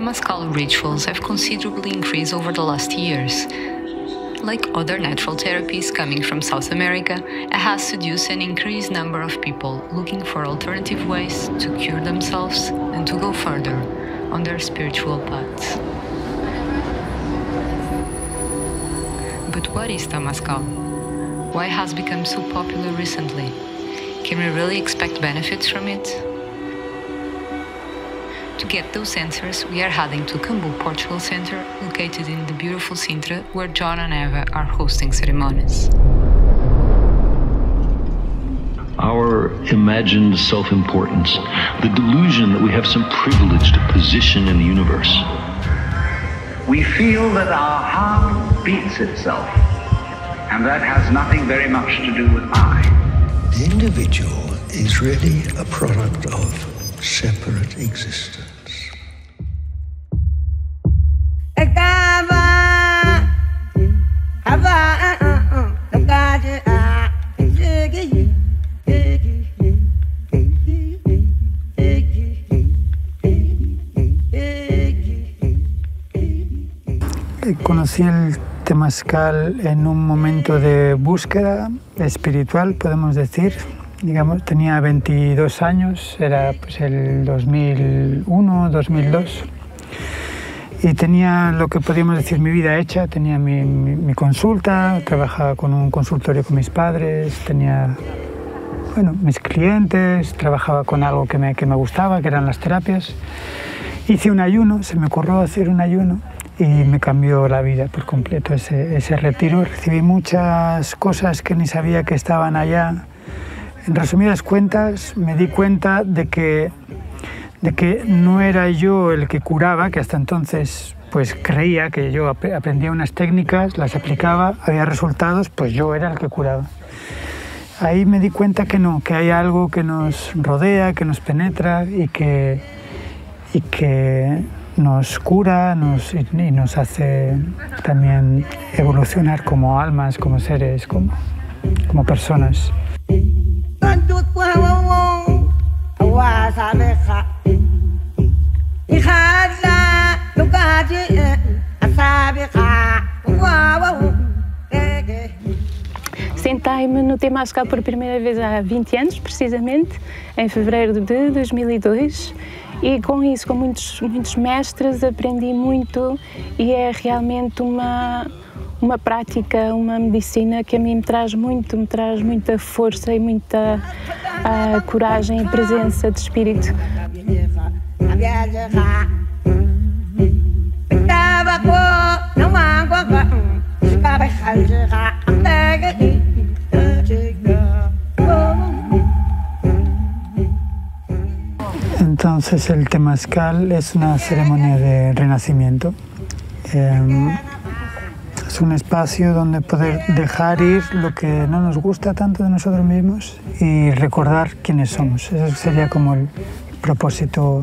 Temazcal rituals have considerably increased over the last years. Like other natural therapies coming from South America, it has seduced an increased number of people looking for alternative ways to cure themselves and to go further on their spiritual paths. But what is Temazcal? Why has it become so popular recently? Can we really expect benefits from it? To get those answers, we are heading to Cambu Portugal Center, located in the beautiful Sintra, where John and Eva are hosting ceremonies. Our imagined self-importance, the delusion that we have some privileged position in the universe. We feel that our heart beats itself, and that has nothing very much to do with I. The individual is really a product of separate existence. Conocí el Temazcal en un momento de búsqueda espiritual, podemos decir. Digamos, tenía 22 años, era pues el 2001, 2002. Y tenía lo que podríamos decir mi vida hecha, tenía mi consulta, trabajaba con un consultorio con mis padres, tenía mis clientes, trabajaba con algo que me gustaba, que eran las terapias. Hice un ayuno, se me ocurrió hacer un ayuno y me cambió la vida por completo ese retiro. Recibí muchas cosas que ni sabía que estaban allá. En resumidas cuentas, me di cuenta de que no era yo el que curaba, que hasta entonces pues creía que yo aprendía unas técnicas, las aplicaba, había resultados, pues yo era el que curaba. Ahí me di cuenta que no, que hay algo que nos rodea, que nos penetra y que nos cura y nos hace también evolucionar como almas, como seres, como personas. Sentei-me no Temazcal por primeira vez há 20 anos, precisamente, em fevereiro de 2002, e com isso, com muitos mestres, aprendi muito e é realmente uma prática, uma medicina que a mim me traz muita força e muita coragem e presença de espírito. Entonces el Temazcal es una ceremonia de renacimiento. Es un espacio donde poder dejar ir lo que no nos gusta tanto de nosotros mismos y recordar quiénes somos. Eso sería como el propósito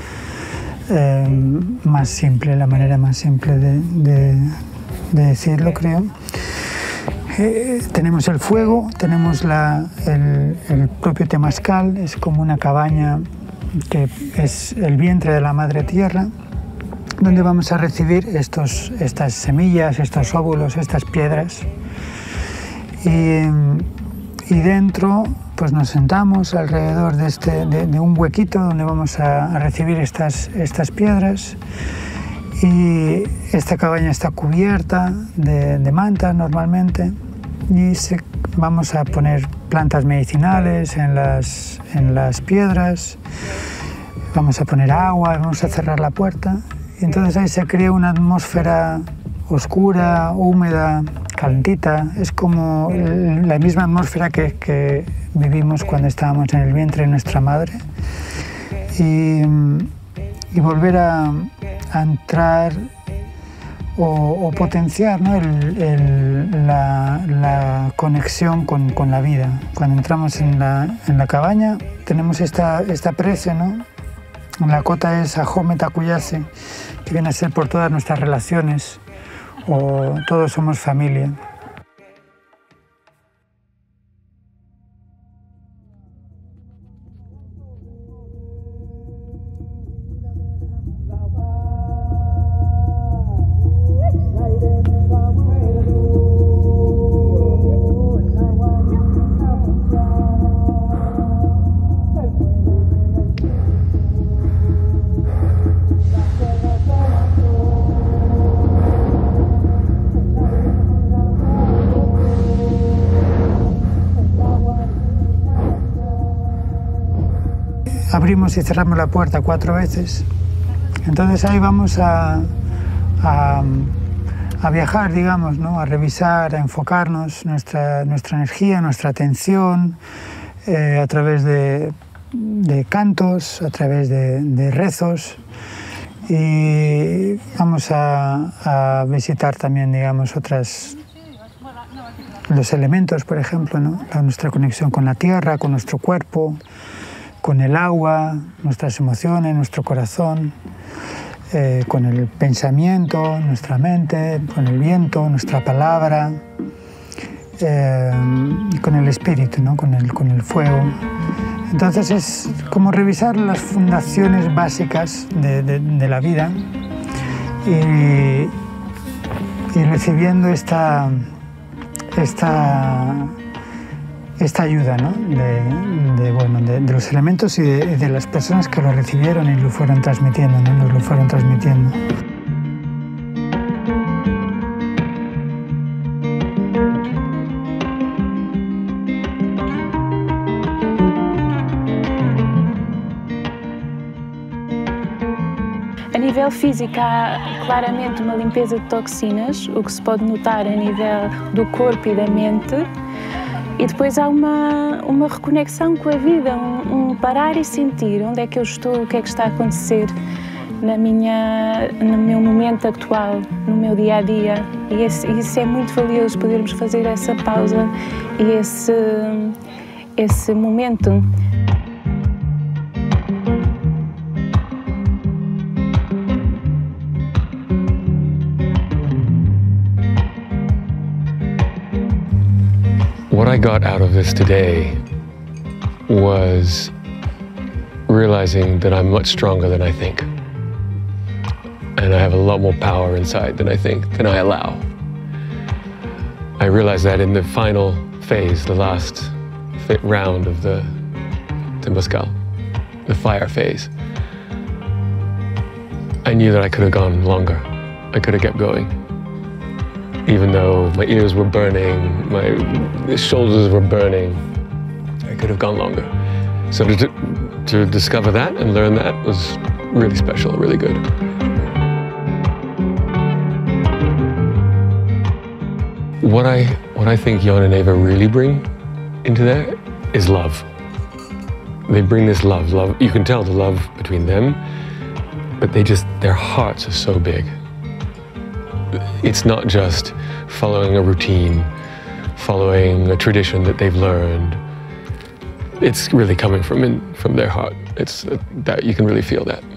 más simple, la manera más simple de decirlo, creo. Tenemos el fuego, tenemos el propio Temazcal, es como una cabaña que es el vientre de la Madre Tierra, donde vamos a recibir estas semillas, estos óvulos, estas piedras. Y dentro pues nos sentamos alrededor de un huequito donde vamos a recibir estas piedras. Y esta cabaña está cubierta de mantas normalmente y vamos a poner plantas medicinales en las piedras, vamos a poner agua, vamos a cerrar la puerta y entonces ahí se crea una atmósfera oscura, húmeda, calentita. Es como la misma atmósfera que vivimos cuando estábamos en el vientre de nuestra madre y volver a entrar o potenciar, ¿no? la conexión con la vida. Cuando entramos en la cabaña tenemos esta prece, ¿no? La cota es Ahome Takuyase, que viene a ser por todas nuestras relaciones, o todos somos familia. abrimos y cerramos la puerta 4 veces. Entonces ahí vamos a viajar, digamos, ¿no? A revisar, a enfocarnos nuestra energía, nuestra atención, a través de cantos, a través de rezos, y vamos a visitar también, digamos, los elementos, por ejemplo, ¿no? Nuestra conexión con la tierra, con nuestro cuerpo, con el agua, nuestras emociones, nuestro corazón, con el pensamiento, nuestra mente, con el viento, nuestra palabra, y con el espíritu, ¿no? con el fuego. Entonces es como revisar las fundaciones básicas de la vida y recibiendo esta ayuda, ¿no? de los elementos y de las personas que lo recibieron y lo fueron transmitiendo, ¿no? Nos lo fueron transmitiendo. A nível físico, há claramente uma limpeza de toxinas, o que se pode notar a nível do corpo e da mente. E depois há uma reconexão com a vida, um parar e sentir onde é que eu estou, o que é que está a acontecer no meu momento atual, no meu dia-a-dia. E isso é muito valioso, podermos fazer essa pausa e esse momento. What I got out of this today was realizing that I'm much stronger than I think. And I have a lot more power inside than I think, than I allow. I realized that in the final phase, the last round of the Temazcal, the fire phase. I knew that I could have gone longer. I could have kept going. Even though my ears were burning, my shoulders were burning, I could have gone longer. So to discover that and learn that was really special, really good. What I think Jon and Eva really bring into there is love. They bring this love. You can tell the love between them, but their hearts are so big. It's not just following a routine, following a tradition that they've learned. It's really coming from their heart. It's that you can really feel that.